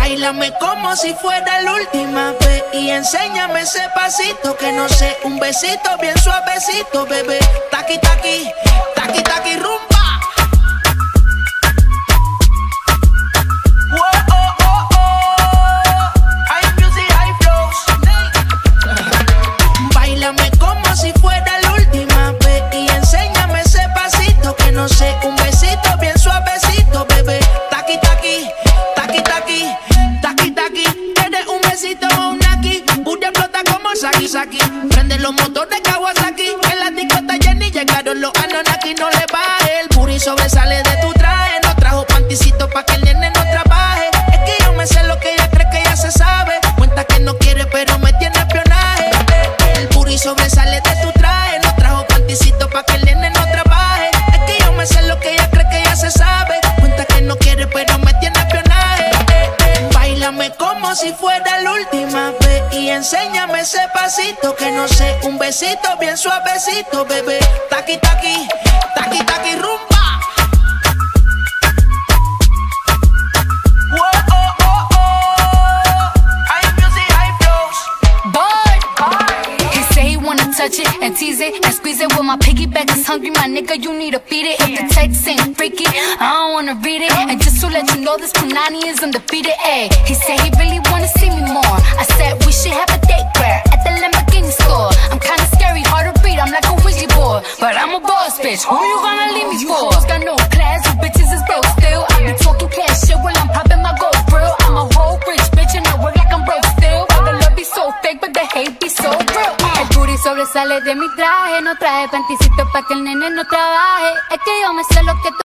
Báilame como si fuera la última vez y enséñame ese pasito que no sé, un besito bien suavecito, bebé. Taqui, taqui, taqui, taqui, rumba. Báilame como si fuera la última vez y enséñame ese pasito que no sé, un besito bien suavecito, bebé. Taqui, taqui, taqui, taqui, taqui, taqui. Tienes un besito o un aquí, booty explota como Saki, Saki. Prende los motores Kawasaki, en la discota Jenny llegaron los Anunnaki. No le baje, el booty sobresale de tu traje. No trajo panticito pa' que el nene no trabaje. Es que yo me sé lo que ella cree que ya se sabe. Cuenta que no quiere pero me tiene espionaje. El booty sobresale de tu traje. No trajo panticito pa' que el nene no trabaje. Es que yo me sé lo que ella cree que ya se sabe. Cuenta que no quiere pero me tiene espionaje. Báilame como si fuera la última vez y enséñame ese pasito que no sé, un besito bien suavecito, bebé. Taqui, taqui, taqui, taqui, rumba. Touch it and tease it and squeeze it. With my piggyback is hungry, my nigga, you need to feed it. If the text ain't freaky, I don't wanna read it. And just to let you know, this Punani is undefeated. Ayy, he said he really wanna see me more. I said we should have a date where at the Lamborghini store. I'm kinda scary, hard to read, I'm like a Ouija board, but I'm a boss bitch. Who you gonna leave me for? Hoes got no class, you bitches is broke still. I be talking cash shit while I'm popping my gold grill. I'm a whole rich bitch and I work like I'm broke still. But the love be so fake, but the hate be so real. Sobresale de mi traje, no traje panticito pa' que el nene no trabaje. Es que yo me sé lo que tú